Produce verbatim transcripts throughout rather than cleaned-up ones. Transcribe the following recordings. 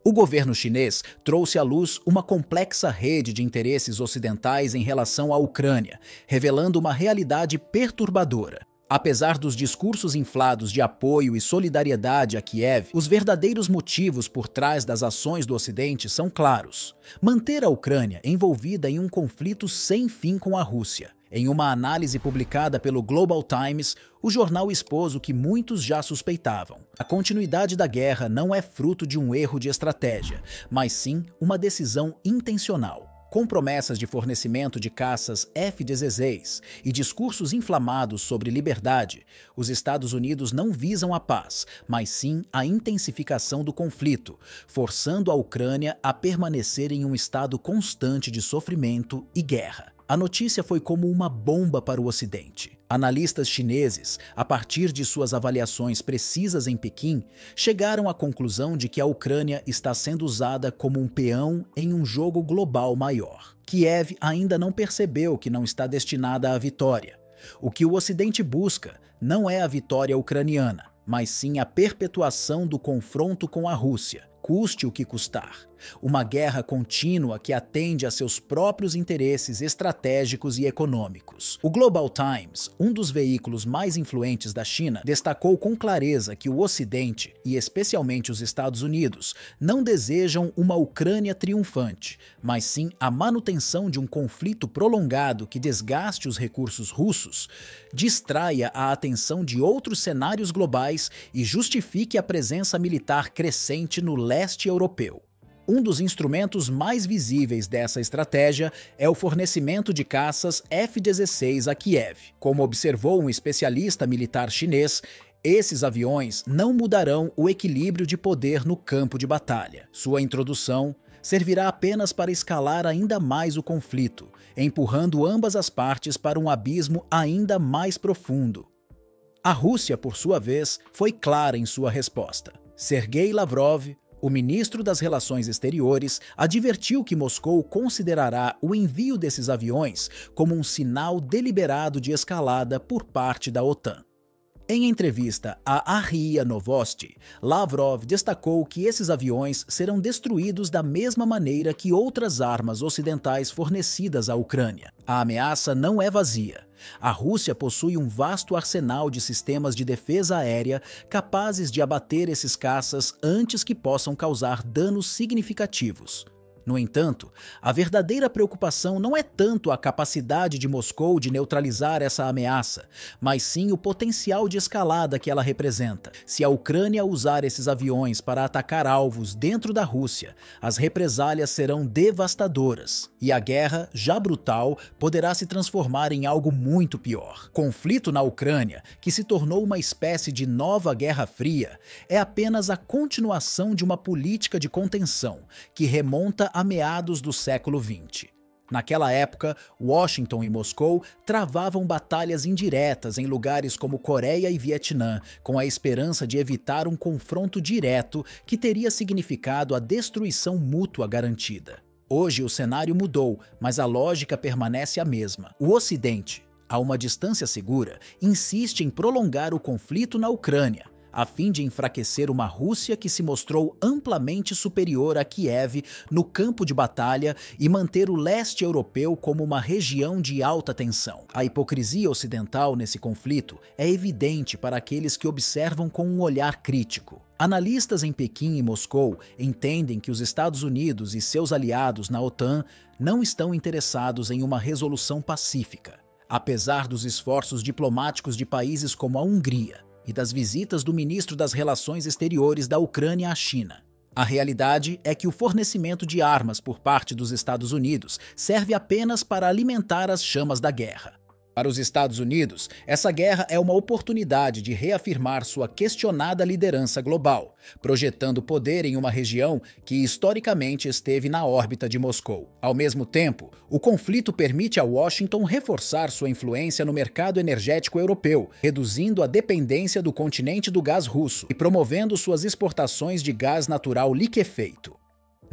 O governo chinês trouxe à luz uma complexa rede de interesses ocidentais em relação à Ucrânia, revelando uma realidade perturbadora. Apesar dos discursos inflados de apoio e solidariedade a Kiev, os verdadeiros motivos por trás das ações do Ocidente são claros: manter a Ucrânia envolvida em um conflito sem fim com a Rússia. Em uma análise publicada pelo Global Times, o jornal expôs o que muitos já suspeitavam. A continuidade da guerra não é fruto de um erro de estratégia, mas sim uma decisão intencional. Com promessas de fornecimento de caças F dezesseis e discursos inflamados sobre liberdade, os Estados Unidos não visam a paz, mas sim a intensificação do conflito, forçando a Ucrânia a permanecer em um estado constante de sofrimento e guerra. A notícia foi como uma bomba para o Ocidente. Analistas chineses, a partir de suas avaliações precisas em Pequim, chegaram à conclusão de que a Ucrânia está sendo usada como um peão em um jogo global maior. Kiev ainda não percebeu que não está destinada à vitória. O que o Ocidente busca não é a vitória ucraniana, mas sim a perpetuação do confronto com a Rússia, custe o que custar. Uma guerra contínua que atende a seus próprios interesses estratégicos e econômicos. O Global Times, um dos veículos mais influentes da China, destacou com clareza que o Ocidente, e especialmente os Estados Unidos, não desejam uma Ucrânia triunfante, mas sim a manutenção de um conflito prolongado que desgaste os recursos russos, distraia a atenção de outros cenários globais e justifique a presença militar crescente no leste europeu. Um dos instrumentos mais visíveis dessa estratégia é o fornecimento de caças F dezesseis a Kiev. Como observou um especialista militar chinês, esses aviões não mudarão o equilíbrio de poder no campo de batalha. Sua introdução servirá apenas para escalar ainda mais o conflito, empurrando ambas as partes para um abismo ainda mais profundo. A Rússia, por sua vez, foi clara em sua resposta. Sergei Lavrov, o ministro das Relações Exteriores, advertiu que Moscou considerará o envio desses aviões como um sinal deliberado de escalada por parte da OTAN. Em entrevista à R I A Novosti, Lavrov destacou que esses aviões serão destruídos da mesma maneira que outras armas ocidentais fornecidas à Ucrânia. A ameaça não é vazia. A Rússia possui um vasto arsenal de sistemas de defesa aérea capazes de abater esses caças antes que possam causar danos significativos. No entanto, a verdadeira preocupação não é tanto a capacidade de Moscou de neutralizar essa ameaça, mas sim o potencial de escalada que ela representa. Se a Ucrânia usar esses aviões para atacar alvos dentro da Rússia, as represálias serão devastadoras, e a guerra, já brutal, poderá se transformar em algo muito pior. Conflito na Ucrânia, que se tornou uma espécie de nova Guerra Fria, é apenas a continuação de uma política de contenção que remonta a meados do século vinte. Naquela época, Washington e Moscou travavam batalhas indiretas em lugares como Coreia e Vietnã, com a esperança de evitar um confronto direto que teria significado a destruição mútua garantida. Hoje o cenário mudou, mas a lógica permanece a mesma. O Ocidente, a uma distância segura, insiste em prolongar o conflito na Ucrânia, a fim de enfraquecer uma Rússia que se mostrou amplamente superior a Kiev no campo de batalha e manter o leste europeu como uma região de alta tensão. A hipocrisia ocidental nesse conflito é evidente para aqueles que observam com um olhar crítico. Analistas em Pequim e Moscou entendem que os Estados Unidos e seus aliados na OTAN não estão interessados em uma resolução pacífica, apesar dos esforços diplomáticos de países como a Hungria e das visitas do ministro das Relações Exteriores da Ucrânia à China. A realidade é que o fornecimento de armas por parte dos Estados Unidos serve apenas para alimentar as chamas da guerra. Para os Estados Unidos, essa guerra é uma oportunidade de reafirmar sua questionada liderança global, projetando poder em uma região que historicamente esteve na órbita de Moscou. Ao mesmo tempo, o conflito permite a Washington reforçar sua influência no mercado energético europeu, reduzindo a dependência do continente do gás russo e promovendo suas exportações de gás natural liquefeito.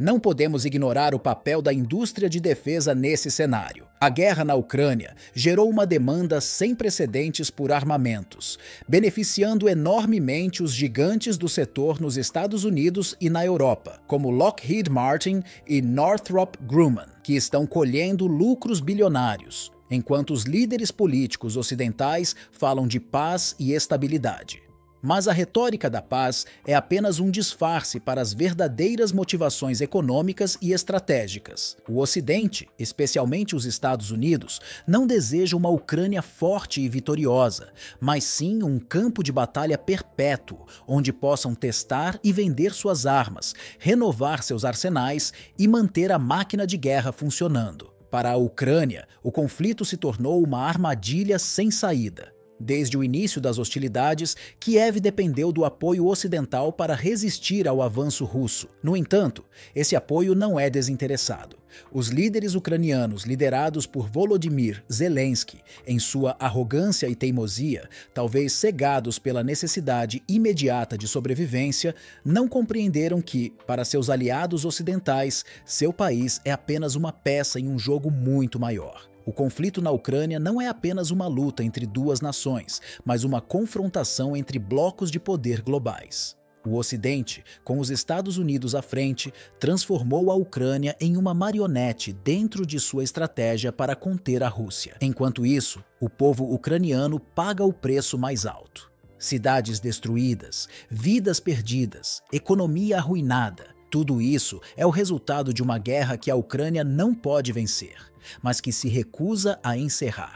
Não podemos ignorar o papel da indústria de defesa nesse cenário. A guerra na Ucrânia gerou uma demanda sem precedentes por armamentos, beneficiando enormemente os gigantes do setor nos Estados Unidos e na Europa, como Lockheed Martin e Northrop Grumman, que estão colhendo lucros bilionários, enquanto os líderes políticos ocidentais falam de paz e estabilidade. Mas a retórica da paz é apenas um disfarce para as verdadeiras motivações econômicas e estratégicas. O Ocidente, especialmente os Estados Unidos, não deseja uma Ucrânia forte e vitoriosa, mas sim um campo de batalha perpétuo, onde possam testar e vender suas armas, renovar seus arsenais e manter a máquina de guerra funcionando. Para a Ucrânia, o conflito se tornou uma armadilha sem saída. Desde o início das hostilidades, Kiev dependeu do apoio ocidental para resistir ao avanço russo. No entanto, esse apoio não é desinteressado. Os líderes ucranianos, liderados por Volodymyr Zelensky, em sua arrogância e teimosia, talvez cegados pela necessidade imediata de sobrevivência, não compreenderam que, para seus aliados ocidentais, seu país é apenas uma peça em um jogo muito maior. O conflito na Ucrânia não é apenas uma luta entre duas nações, mas uma confrontação entre blocos de poder globais. O Ocidente, com os Estados Unidos à frente, transformou a Ucrânia em uma marionete dentro de sua estratégia para conter a Rússia. Enquanto isso, o povo ucraniano paga o preço mais alto. Cidades destruídas, vidas perdidas, economia arruinada. Tudo isso é o resultado de uma guerra que a Ucrânia não pode vencer, mas que se recusa a encerrar.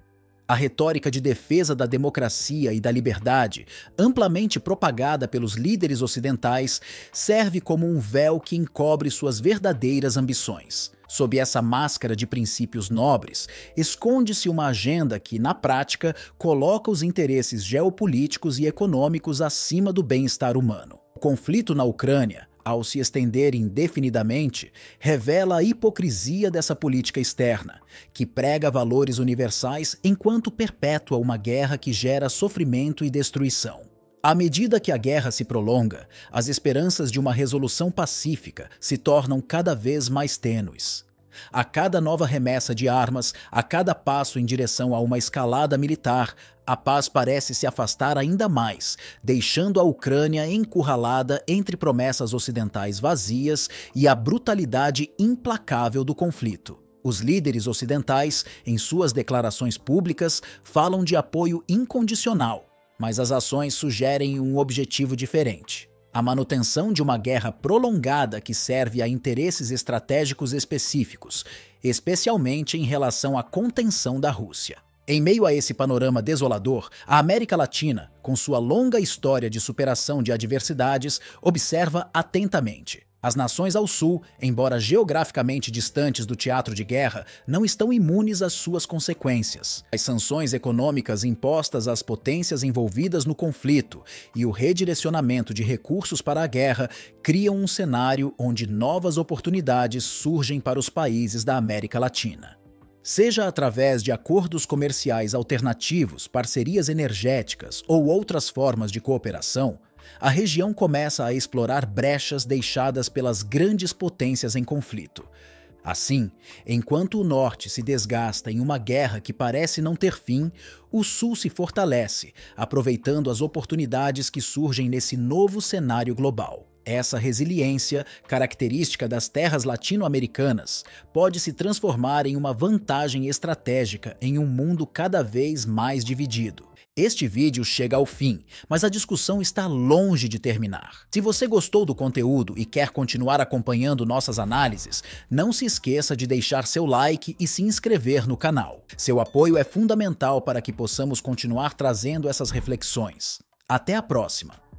A retórica de defesa da democracia e da liberdade, amplamente propagada pelos líderes ocidentais, serve como um véu que encobre suas verdadeiras ambições. Sob essa máscara de princípios nobres, esconde-se uma agenda que, na prática, coloca os interesses geopolíticos e econômicos acima do bem-estar humano. O conflito na Ucrânia, ao se estender indefinidamente, revela a hipocrisia dessa política externa, que prega valores universais enquanto perpétua uma guerra que gera sofrimento e destruição. À medida que a guerra se prolonga, as esperanças de uma resolução pacífica se tornam cada vez mais tênues. A cada nova remessa de armas, a cada passo em direção a uma escalada militar, a paz parece se afastar ainda mais, deixando a Ucrânia encurralada entre promessas ocidentais vazias e a brutalidade implacável do conflito. Os líderes ocidentais, em suas declarações públicas, falam de apoio incondicional, mas as ações sugerem um objetivo diferente: a manutenção de uma guerra prolongada que serve a interesses estratégicos específicos, especialmente em relação à contenção da Rússia. Em meio a esse panorama desolador, a América Latina, com sua longa história de superação de adversidades, observa atentamente. As nações ao sul, embora geograficamente distantes do teatro de guerra, não estão imunes às suas consequências. As sanções econômicas impostas às potências envolvidas no conflito e o redirecionamento de recursos para a guerra criam um cenário onde novas oportunidades surgem para os países da América Latina. Seja através de acordos comerciais alternativos, parcerias energéticas ou outras formas de cooperação, a região começa a explorar brechas deixadas pelas grandes potências em conflito. Assim, enquanto o Norte se desgasta em uma guerra que parece não ter fim, o Sul se fortalece, aproveitando as oportunidades que surgem nesse novo cenário global. Essa resiliência, característica das terras latino-americanas, pode se transformar em uma vantagem estratégica em um mundo cada vez mais dividido. Este vídeo chega ao fim, mas a discussão está longe de terminar. Se você gostou do conteúdo e quer continuar acompanhando nossas análises, não se esqueça de deixar seu like e se inscrever no canal. Seu apoio é fundamental para que possamos continuar trazendo essas reflexões. Até a próxima!